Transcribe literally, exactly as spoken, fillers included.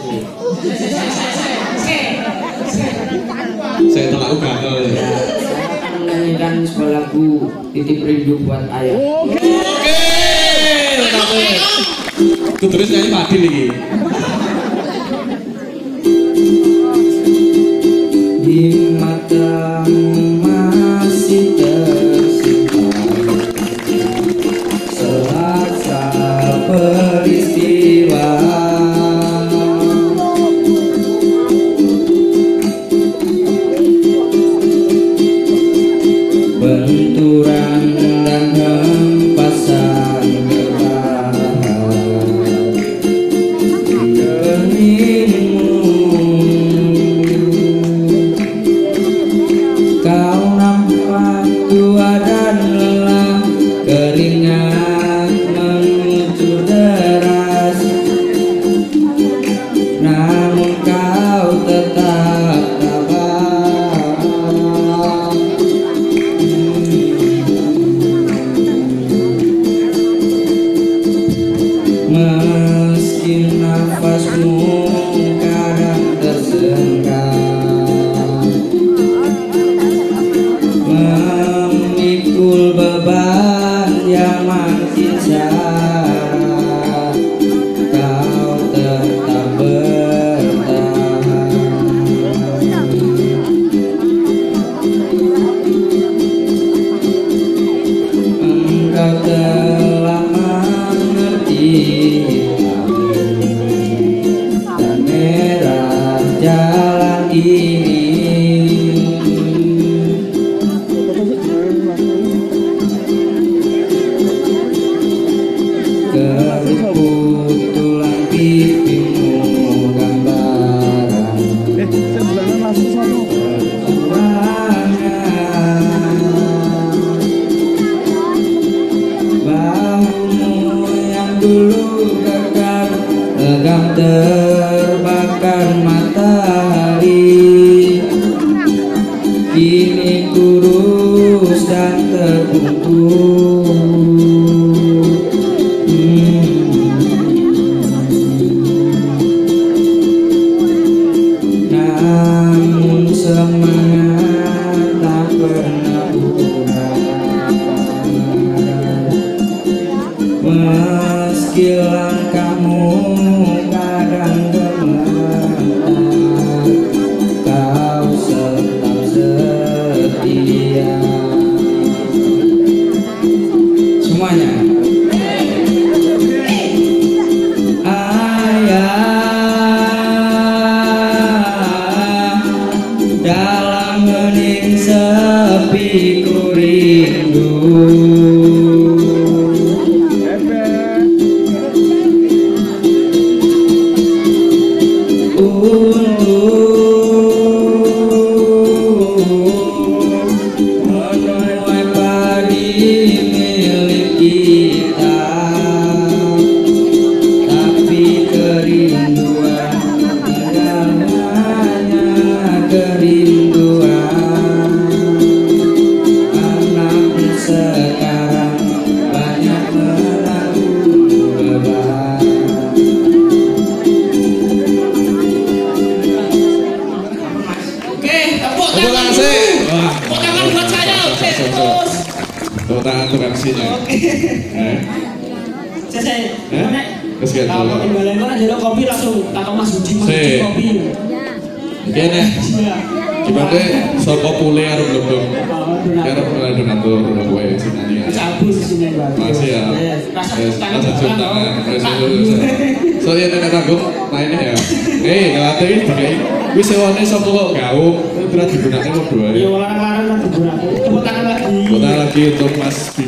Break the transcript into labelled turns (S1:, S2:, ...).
S1: Saya telah gagal ya.
S2: Menyanyikan sebuah lagu Titip Rindu buat Ayah.
S1: Oke, tapi itu terus nyanyi Fadil lagi.
S2: Di matamu masih tersimpan selasa peristiwa. Benturan dan hempasan gerah keningmu. Kau nampak tua dan lelah, keringat mengucur deras, namun kau tetap tabah. Meski nafasmu kadang tersendat, memikul beban yang makin syarat, kau tetap bertahan. Engkau telah mengerti dan merah jalan ini. Keriput tulang pipimu gambaran perjuangan. Bahumu yang dulu kekar legam terbakar matahari, kini kurus dan terbungkus. Namun semangat tak pernah pudar, meski langkahmu kadang gemetar, kau tetap setia. Semuanya. Dalam hening sepi ku rindu, untuk menuai padi milik kita, tapi kerinduan tinggal hanya kerinduan. Anak sekarang banyak menanggung beban.
S3: Oke, tepuk
S1: Tepuk tangan sih. Wah,
S3: tepuk tangan buat saya. Oke, terus.
S1: tepuk tangan untuk M C-nya.
S3: Oke.
S1: Eh,
S3: Selesai.
S1: eh, kesekian
S3: Kalau
S1: dulu.
S3: tinggalin kok ada kopi langsung takut Mas Budi Mas
S1: Si.
S3: Budi kopi.
S1: Oke nih,
S3: Iya.
S1: gimana soko pule harus belum karena pernah donatur gue sini ya.
S3: Cabut sini Bang.
S1: Masih ya.
S3: Rasa
S1: Yes,
S3: tangan
S1: rasa cium tangan. Soalnya nenek tanggung mainnya ya. Eh, ngelatih dikai. Wis sewone sapa kok gaung, ora digunakan kok dua.
S3: Iya, larang-larang lah digunakan. Tepuk tangan lagi.
S1: Tepuk tangan lagi untuk Mas Bima.